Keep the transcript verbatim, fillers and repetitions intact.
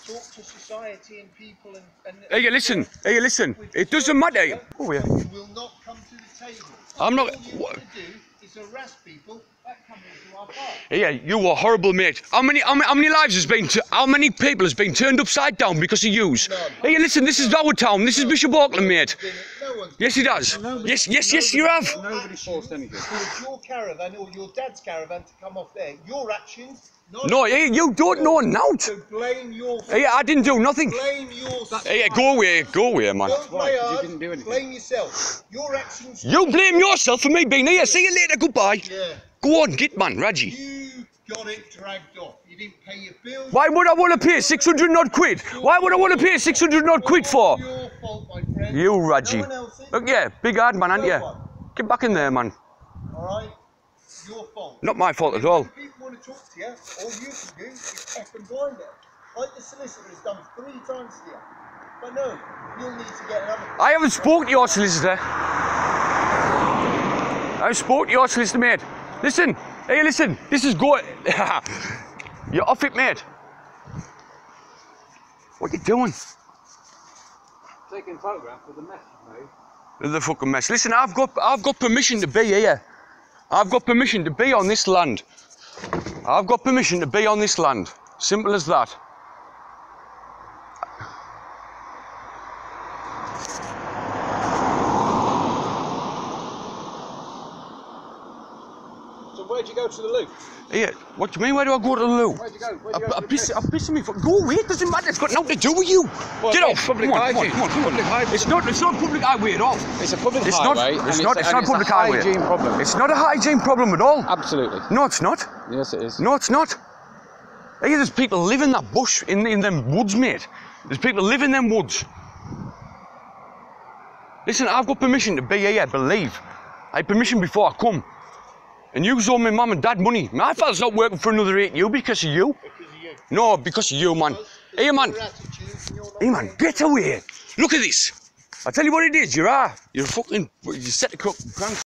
talk to society and people and... and Hey, listen. Hey, listen. It doesn't matter. Oh, yeah. You will not come to the table. I'm not... All you want to do is harass people that come into our park. Yeah, you were horrible, mate. How many, how many, how many lives has been, how many people has been turned upside down because of yous? None. Hey, listen, this is our town. This is Bishop Auckland, mate. No one's Yes, he does. Nobody, Yes, yes, yes, you have. Nobody forced anything. It's your caravan or your dad's caravan to come off there. Your actions, not No, hey, you don't know now. So blame your... Hey, I didn't do nothing. Blame your... Hey, go away, go away, man. Don't Why? play 'Cause you hard. didn't do anything. Blame yourself. Your actions... You blame yourself for me being here. See you later, goodbye. Yeah. Go on, get man, Raji. You got it dragged off. You didn't pay your bills. Why would I want to pay six hundred odd quid? Why would I want to pay six hundred odd quid for? Your fault, my friend. You, Raji. No one else's. Look, yeah, big hard man, aren't No you? one. Get back in there, man. Alright? Your fault. Not my fault at all. If people want to talk to you, all you can do is F and blind them. Like the solicitor has done three times to you. But no, you'll need to get another... I haven't spoken to your solicitor. I spoke to your solicitor, mate. Listen, hey, listen, this is good. You're off it, mate. What are you doing? Taking photographs of the mess you made. The fucking mess. Listen, I've got, I've got permission to be here. I've got permission to be on this land. I've got permission to be on this land. Simple as that. So where'd you go to the loo? Here, what do you mean? Where do I go to the loo? Where'd you go? Where'd I, you go I, to the piss, loo? I'm pissing me. For, go away. It doesn't matter. It's got nothing to do with you. Well, Get it's off. public Come on, come on, hygiene. come on, come on. Public hygiene. It's not. It's not public highway at all. It's a public It's not. highway. It's and not. It's, It's not and public it's a highway. hygiene problem. It's not a hygiene problem at all. Absolutely. No, it's not. Yes, it is. No, it's not. Hey, there's people live in that bush, in, in them woods, mate. There's people live in them woods. Listen, I've got permission to be here, believe. I had permission before I come. And you owe my mum and dad money. My father's not working for another eight you because of you. Because of you. No, because of you, man. Hey, man. Your attitude and you're not Hey, man, get away. Look at this. I tell you what it is, you're a, you're a fucking, you set the crook.